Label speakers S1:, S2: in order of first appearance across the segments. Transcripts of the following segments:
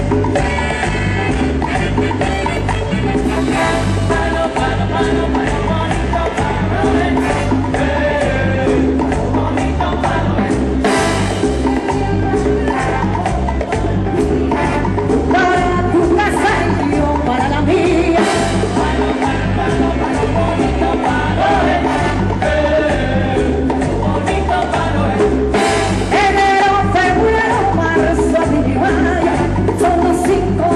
S1: Enero, febrero, marzo, abril y mayo son los 5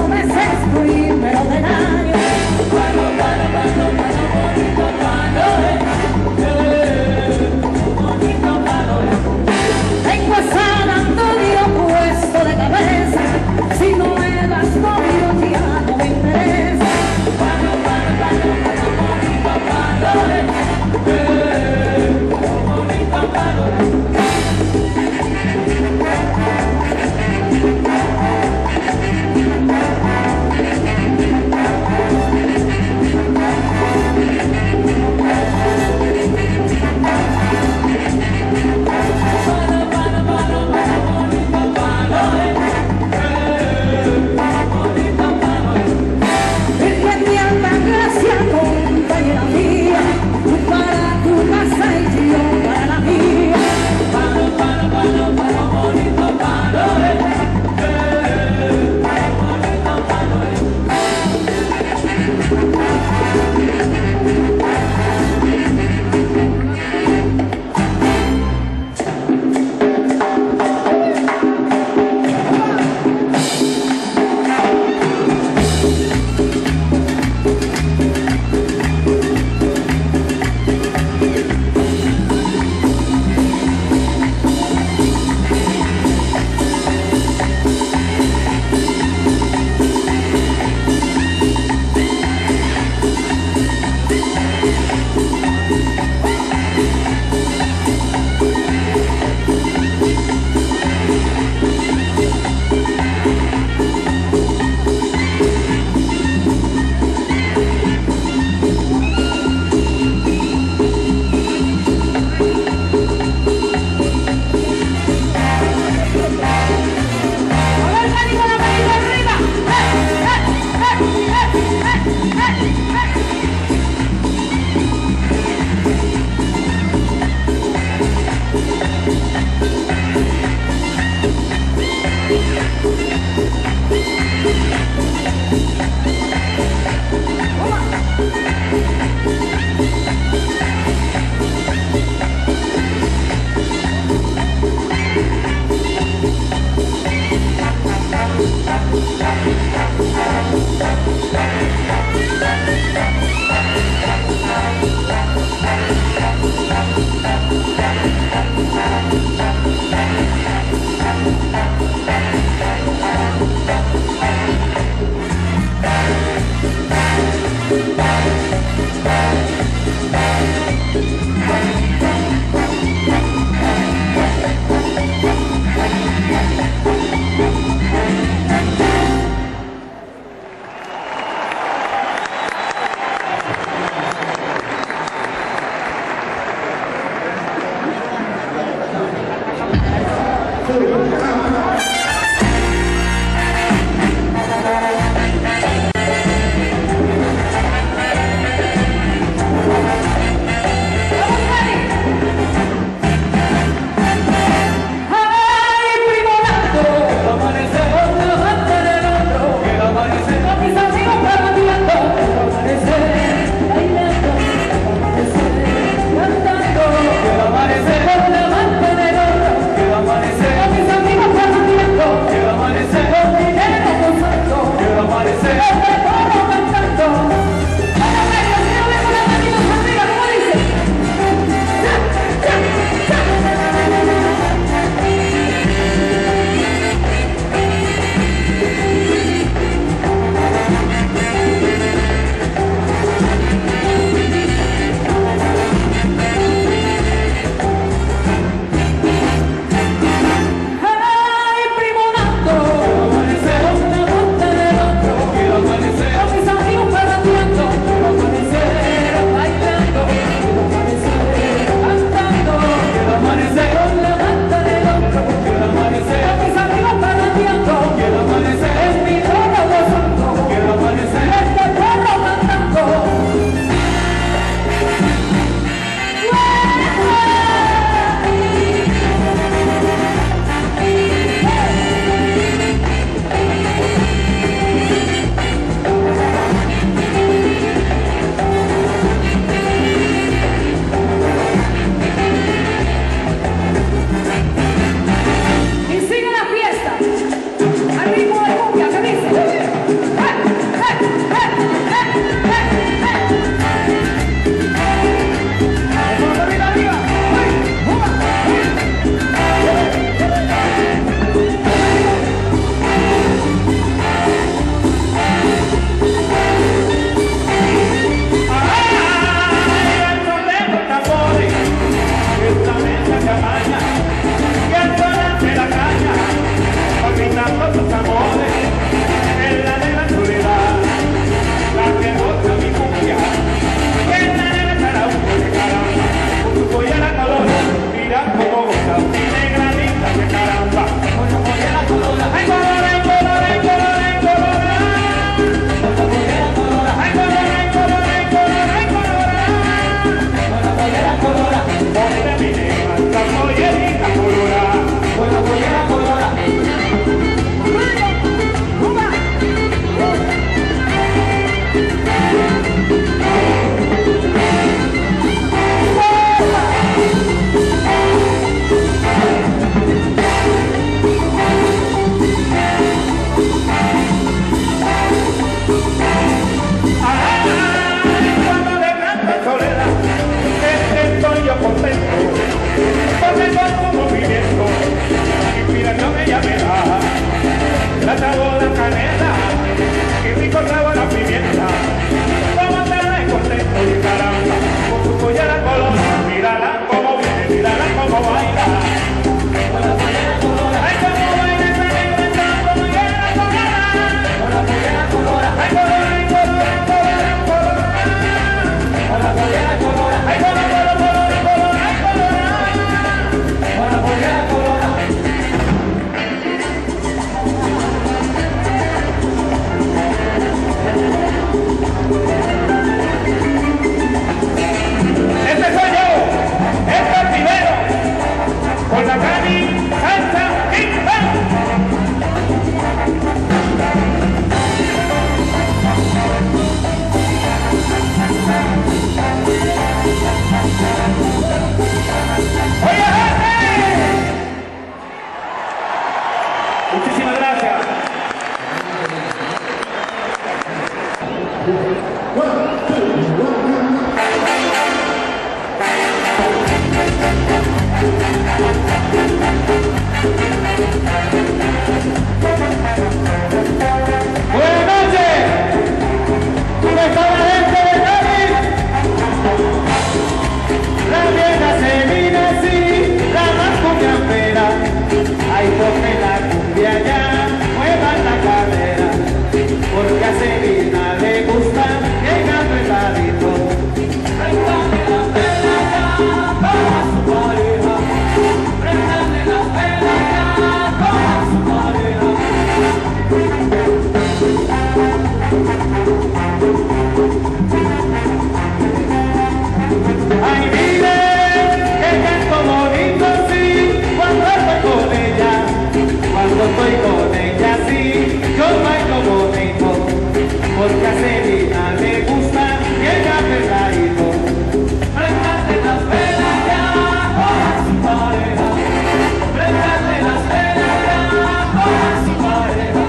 S1: porque a Celina le gusta que ella pegadito. Préndale las velas ya con su pareja, préndale las velas ya con su pareja.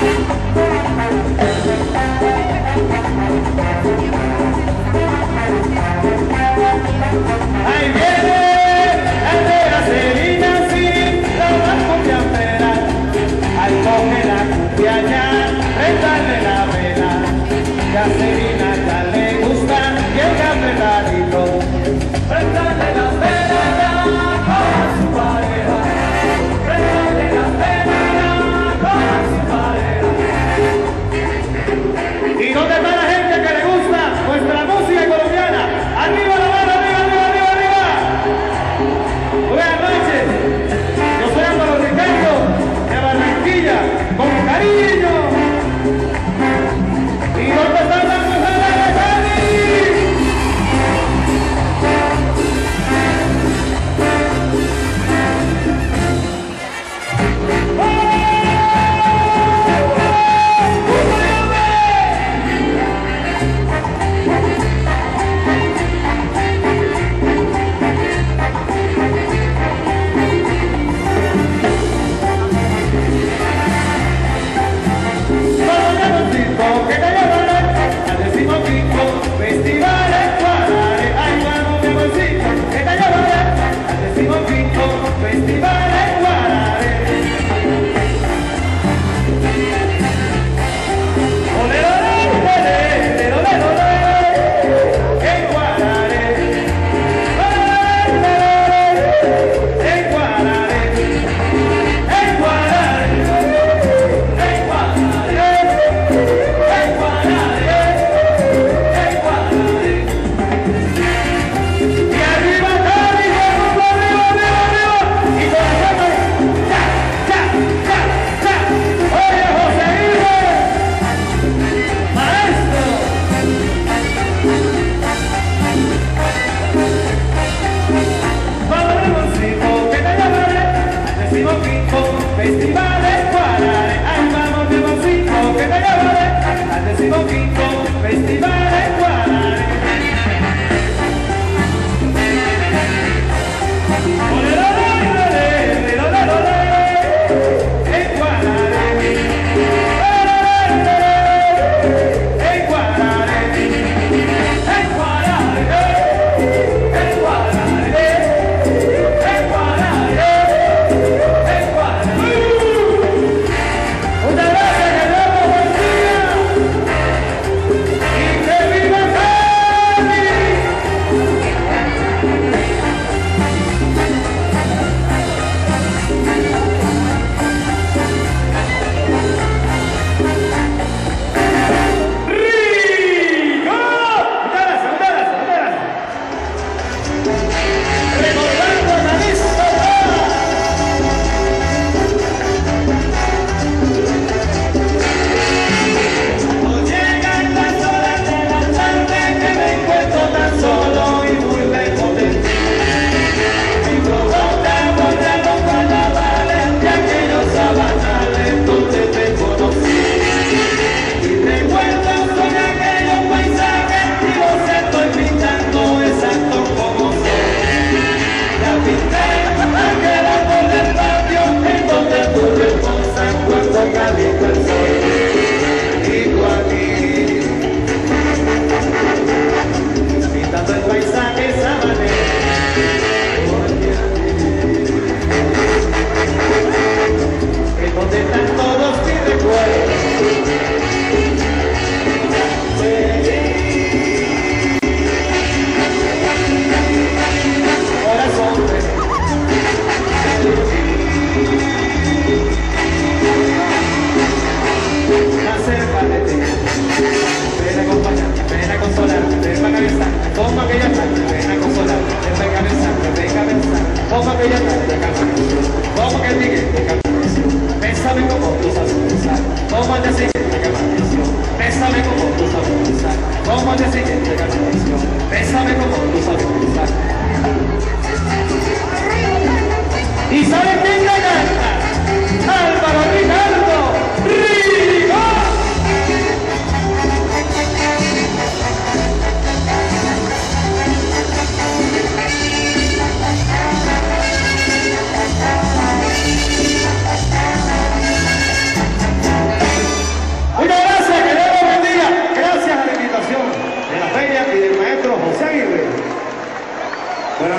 S1: Ahí viene el de la Celina, sí, la más confianzera. Al coge la cumbia ya, préndale la vela, que a Celina ya le gusta y el apretadito. Préndale las velas ya con su pareja, préndale las velas ya con su pareja. ¿Y dónde está la gente que le gusta nuestra música colombiana? ¡Arriba la mano, arriba, arriba, arriba, arriba! Buenas noches, yo soy Álvaro Ricardo de Barranquilla, con cariño. ¿Y dónde están las mujeres de Cali? ¿Y saben quién la canta? Álvaro Ricardo. ¡Rigo!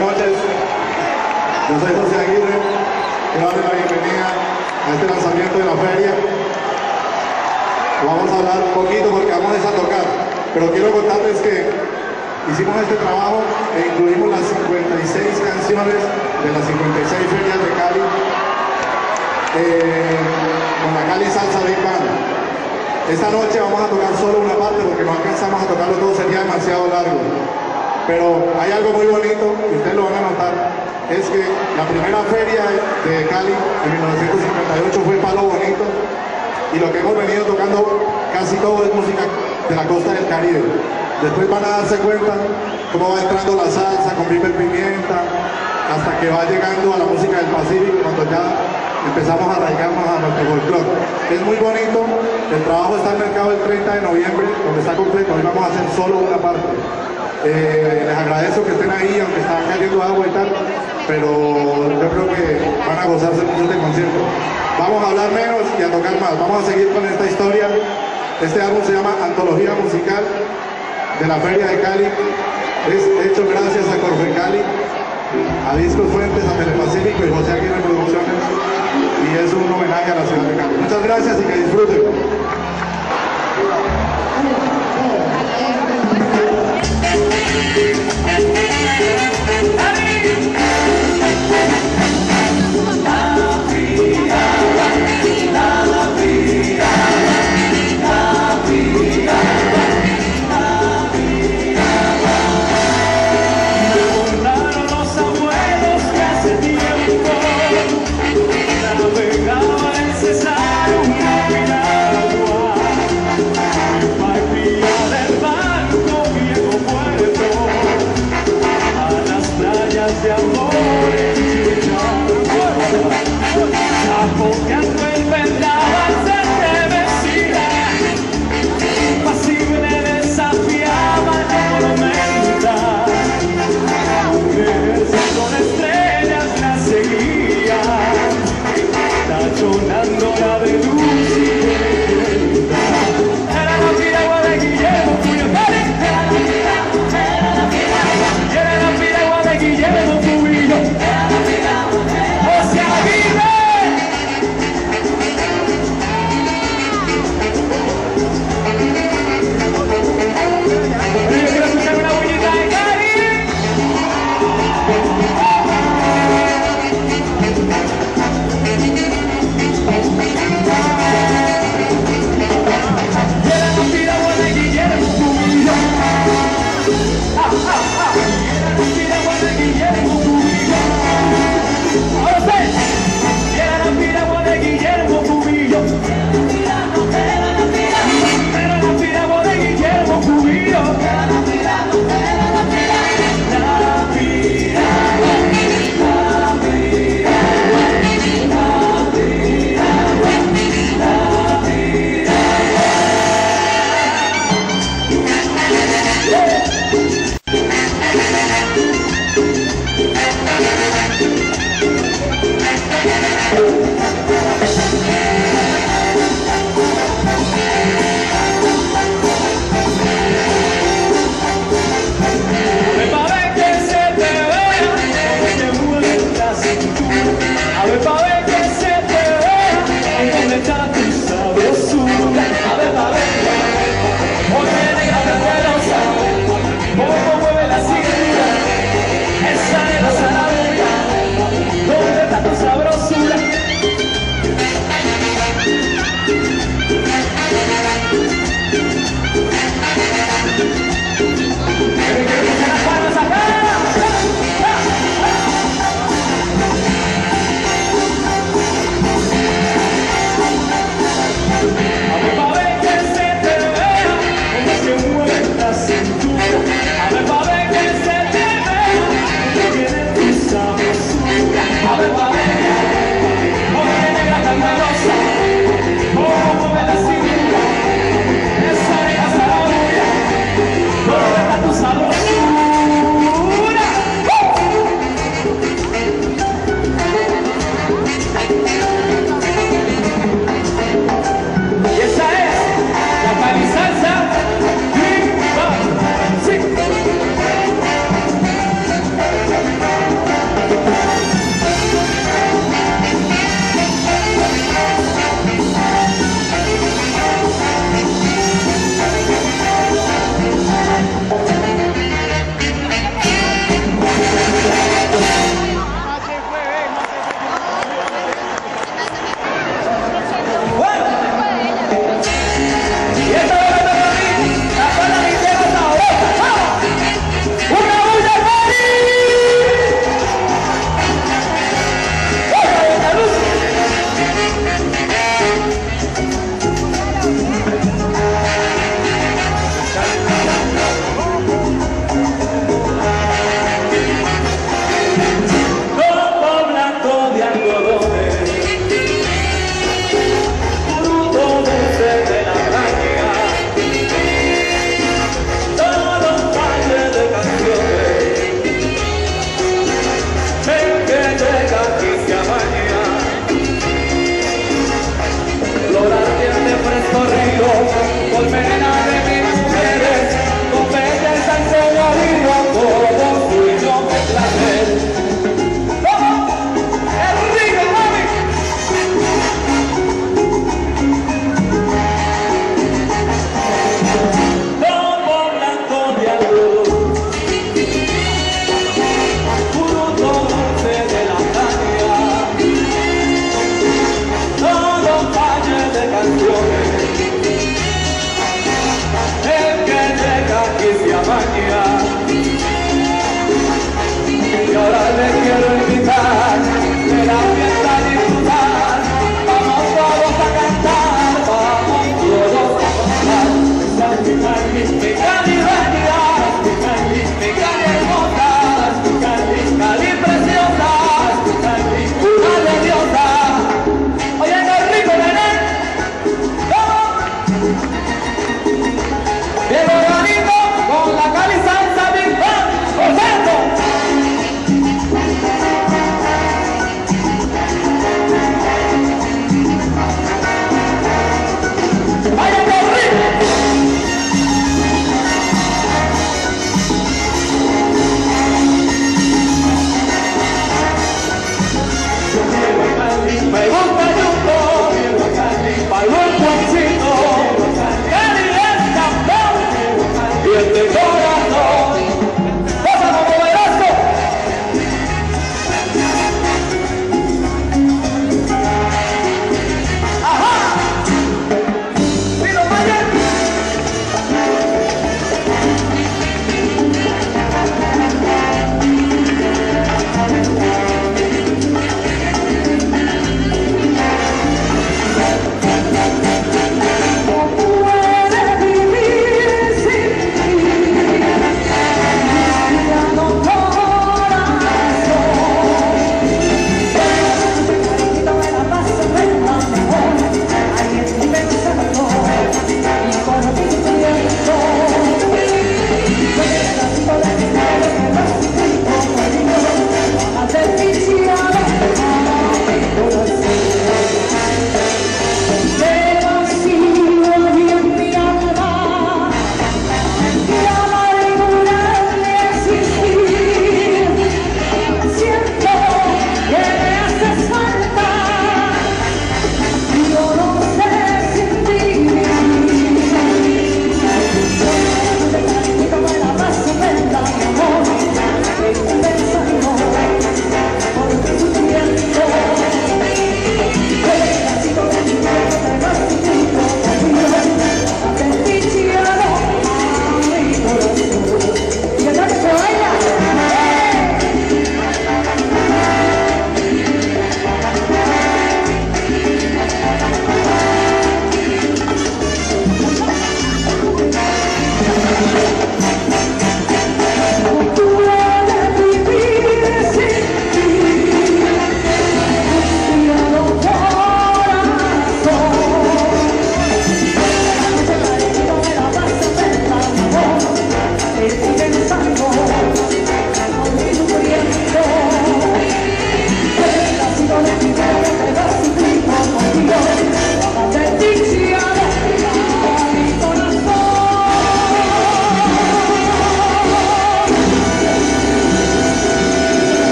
S2: noches. Yo soy José Aguirre. Quiero darle la bienvenida a este lanzamiento de la feria. Vamos a hablar un poquito porque vamos a tocar, pero quiero contarles que hicimos este trabajo e incluimos las 56 canciones de las 56 ferias de Cali con la Cali Salsa Big Band. Esta noche vamos a tocar solo una parte porque no alcanzamos a tocarlo todo, sería demasiado largo. Pero hay algo muy bonito, y ustedes lo van a notar, es que la primera feria de Cali en 1958 fue Palo Bonito, y lo que hemos venido tocando casi todo es música de la costa del Caribe. Después van a darse cuenta cómo va entrando la salsa con pipa y pimienta, hasta que va llegando a la música del Pacífico, cuando ya empezamos a arraigarnos a nuestro folclore. Es muy bonito, el trabajo está en el mercado el 30 de noviembre, donde está completo. Hoy vamos a hacer solo una parte. Les agradezco que estén ahí, aunque está cayendo agua y tal, pero yo creo que van a gozarse mucho este concierto. Vamos a hablar menos y a tocar más. Vamos a seguir con esta historia. Este álbum se llama Antología Musical de la Feria de Cali. Es hecho gracias a Corfe Cali, a Discos Fuentes, a Telepacífico y José Aguirre Producciones, y es un homenaje a la ciudad de Cali. Muchas gracias y que disfruten.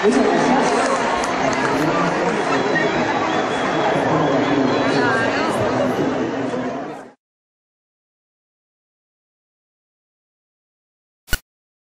S3: Muchas gracias.